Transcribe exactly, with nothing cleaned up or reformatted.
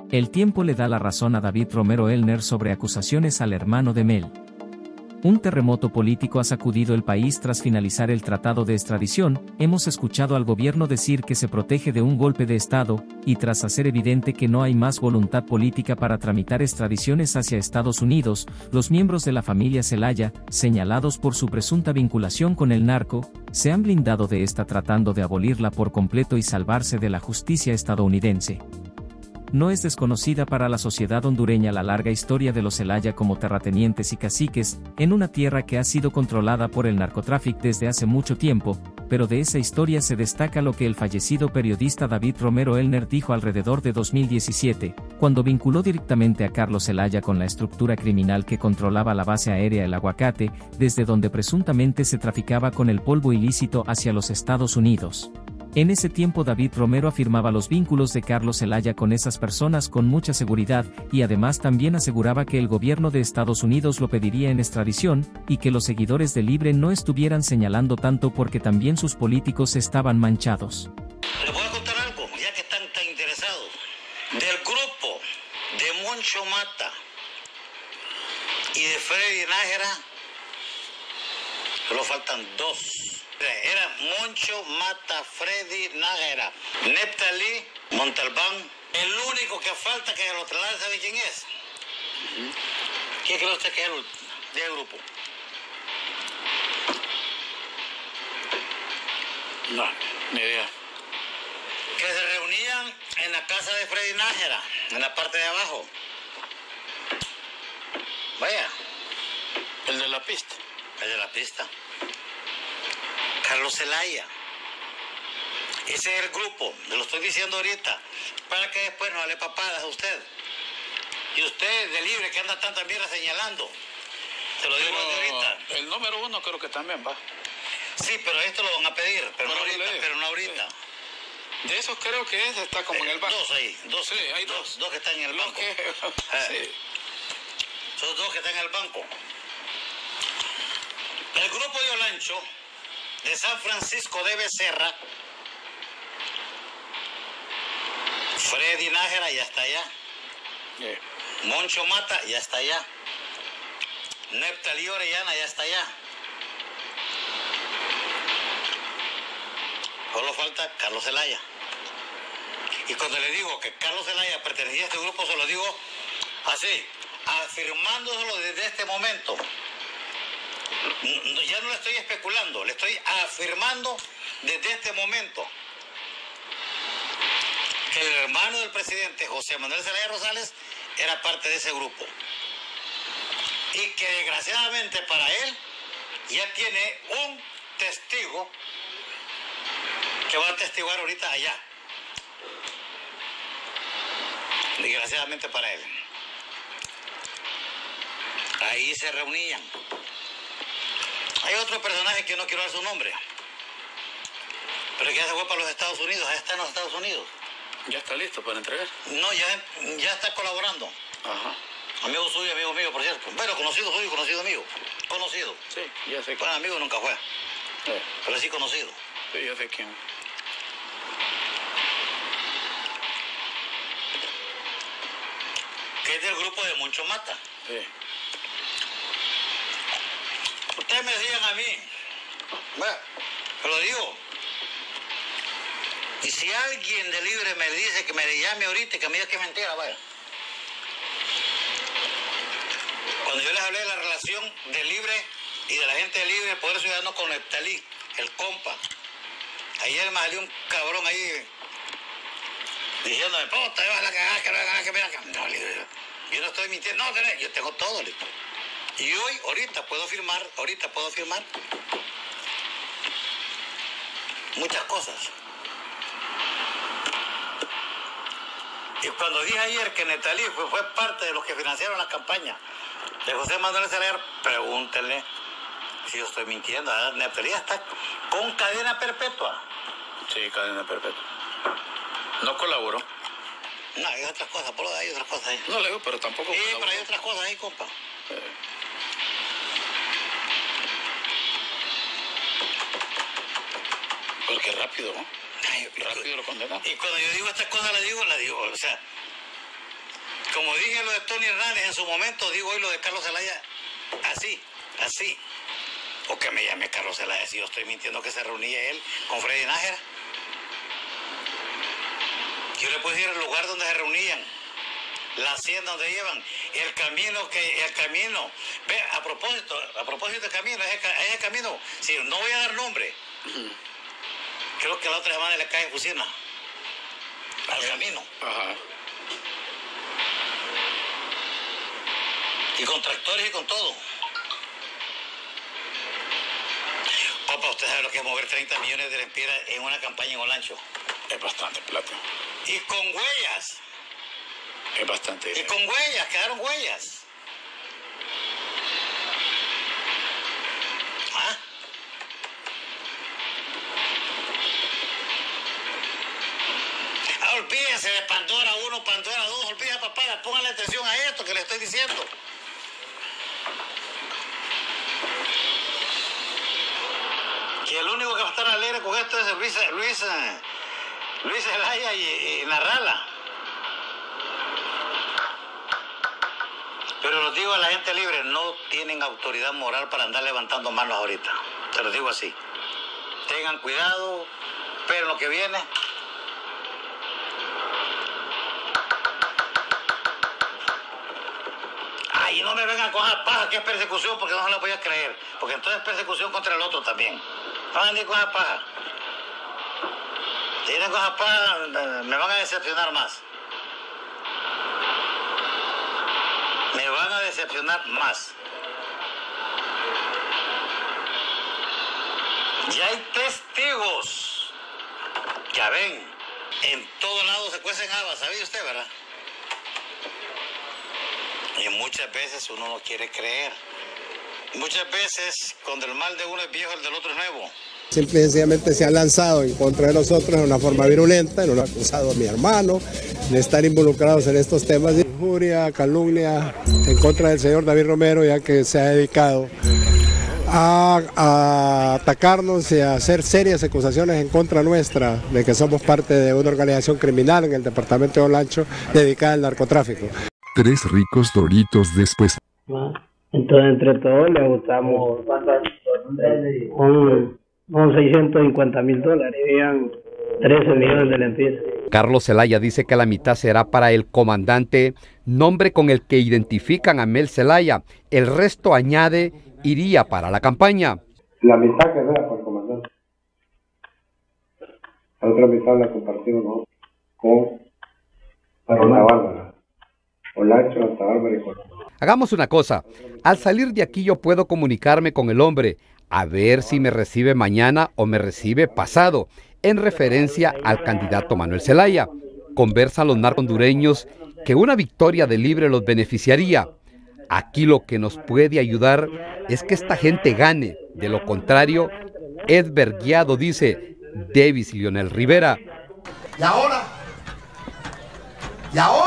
El tiempo le da la razón a David Romero Elner sobre acusaciones al hermano de Mel. Un terremoto político ha sacudido el país tras finalizar el tratado de extradición. Hemos escuchado al gobierno decir que se protege de un golpe de Estado, y tras hacer evidente que no hay más voluntad política para tramitar extradiciones hacia Estados Unidos, los miembros de la familia Zelaya, señalados por su presunta vinculación con el narco, se han blindado de esta tratando de abolirla por completo y salvarse de la justicia estadounidense. No es desconocida para la sociedad hondureña la larga historia de los Zelaya como terratenientes y caciques, en una tierra que ha sido controlada por el narcotráfico desde hace mucho tiempo, pero de esa historia se destaca lo que el fallecido periodista David Romero Elner dijo alrededor de dos mil diecisiete, cuando vinculó directamente a Carlos Zelaya con la estructura criminal que controlaba la base aérea El Aguacate, desde donde presuntamente se traficaba con el polvo ilícito hacia los Estados Unidos. En ese tiempo David Romero afirmaba los vínculos de Carlos Zelaya con esas personas con mucha seguridad, y además también aseguraba que el gobierno de Estados Unidos lo pediría en extradición, y que los seguidores de Libre no estuvieran señalando tanto porque también sus políticos estaban manchados. Les voy a contar algo, ya que están tan interesados. Del grupo de Moncho Mata y de Freddy Nájera, solo faltan dos. Era Moncho Mata, Freddy Nájera, Neptalí Montalbán. El único que falta que lo traslade, ¿sabe quién es? Uh-huh. ¿Quién cree usted que es el del grupo? No, ni idea. Que se reunían en la casa de Freddy Nájera, en la parte de abajo. Vaya. El de la pista. El de la pista. Carlos Zelaya. Ese es el grupo, me lo estoy diciendo ahorita, para que después no le papadas a usted. Y usted de Libre que anda tanta mierda señalando. Se lo digo desde ahorita. El número uno creo que también va. Sí, pero esto lo van a pedir, pero, pero no ahorita. Pero no ahorita. Sí. De esos creo que ese está como eh, en el banco. Dos ahí, dos, sí, hay dos. dos, dos que están en el banco. Que, eh, sí. Son dos que están en el banco. El grupo de Olancho, de San Francisco de Becerra, Freddy Nájera ya está allá. Yeah. Moncho Mata ya está allá. Neptalí Orellana ya está allá. Solo falta Carlos Zelaya. Y cuando le digo que Carlos Zelaya pertenecía a este grupo, se lo digo así, afirmándoselo desde este momento. Ya no le estoy especulando, le estoy afirmando desde este momento que el hermano del presidente, José Manuel Zelaya Rosales, era parte de ese grupo. Y que desgraciadamente para él ya tiene un testigo que va a testiguar ahorita allá. Desgraciadamente para él. Ahí se reunían. Hay otro personaje que no quiero dar su nombre, pero que ya se fue para los Estados Unidos, ya está en los Estados Unidos. ¿Ya está listo para entregar? No, ya, ya está colaborando. Ajá. Amigo suyo, amigo mío, por cierto. Bueno, conocido suyo, conocido mío. Conocido. Sí, ya sé. Bueno, amigo nunca fue, sí. Pero sí conocido. Sí, ya sé quién. Que es del grupo de Moncho Mata. Sí. Ustedes me decían a mí, bueno, te lo digo, y si alguien de Libre me dice que me le llame ahorita y que me diga que es mentira, vaya. Cuando yo les hablé de la relación de Libre y de la gente de Libre, el Poder Ciudadano con Neptalí, el compa, ayer me salió un cabrón ahí diciéndome, puta, te vas a la cagada, que no la cagada, que mira, que no, Libre, yo no estoy mintiendo, no, yo tengo todo, listo. Y hoy, ahorita puedo firmar, ahorita puedo firmar muchas cosas. Y cuando dije ayer que Neptalí fue, fue parte de los que financiaron la campaña de José Manuel Zelaya, pregúntenle si yo estoy mintiendo. Neptalí está con cadena perpetua. Sí, cadena perpetua. No colaboró. No, hay otras cosas, por lo de hay otras cosas ahí. No le digo, pero tampoco Sí, colaboró. pero hay otras cosas ahí, compa. Eh. Porque rápido, ¿no? Ay, rápido lo condenan. Y cuando yo digo estas cosas, las digo, las digo, o sea, Como dije lo de Tony Hernández en su momento, digo hoy lo de Carlos Zelaya, así, así. O que me llame Carlos Zelaya, si yo estoy mintiendo que se reunía él con Freddy Nájera. Yo le puedo decir el lugar donde se reunían, la hacienda donde llevan, el camino que, el camino. Ve, a propósito, a propósito del camino, ese, ese camino, si no voy a dar nombre, uh-huh. Creo que la otra semana le cae en Fusina, al camino. Ajá. Y con tractores y con todo. Opa, usted sabe lo que es mover treinta millones de lempiras en una campaña en Olancho. Es bastante plata. Y con huellas. Es bastante. Y con huellas, quedaron huellas. ¿Ah? Ah, olvídense de Pandora uno, Pandora dos, olvídense, papá, pónganle atención a esto que le estoy diciendo. Que el único que va a estar alegre con esto es Luis, Luis, Luis Zelaya y, y Narrala. Pero los digo a la gente libre, no tienen autoridad moral para andar levantando manos ahorita. Se los digo así. Tengan cuidado, esperen lo que viene. Ay, no me vengan con esa paja que es persecución, porque no se la voy a creer. Porque entonces es persecución contra el otro también. No van a ir con esa paja. Si vienen con esa paja, me van a decepcionar más. Me van a decepcionar más. Ya hay testigos. Ya ven, en todo lado se cuecen habas, ¿sabía usted, verdad? Y muchas veces uno no quiere creer. Muchas veces, cuando el mal de uno es viejo, el del otro es nuevo. Simple y sencillamente se ha lanzado en contra de nosotros de una forma virulenta, nos ha acusado a mi hermano de estar involucrados en estos temas de injuria, calumnia, en contra del señor David Romero, ya que se ha dedicado a, a atacarnos y a hacer serias acusaciones en contra nuestra de que somos parte de una organización criminal en el departamento de Olancho dedicada al narcotráfico. Tres ricos doritos después. Entonces, entre todos le gustamos un, un seiscientos cincuenta mil dólares, habían trece millones de lempiras. Carlos Zelaya dice que la mitad será para el comandante, nombre con el que identifican a Mel Zelaya. El resto, añade, iría para la campaña. La mitad que sea para el comandante. La otra mitad la compartimos, ¿no? Con Santa Bárbara. Olancho, Santa Bárbara y Colón. Hagamos una cosa, al salir de aquí yo puedo comunicarme con el hombre, a ver si me recibe mañana o me recibe pasado, en referencia al candidato Manuel Zelaya. Conversan los narcohondureños que una victoria de Libre los beneficiaría. Aquí lo que nos puede ayudar es que esta gente gane, de lo contrario, Edber Guiado dice, Davis y Leonel Rivera. Y ahora, y ahora.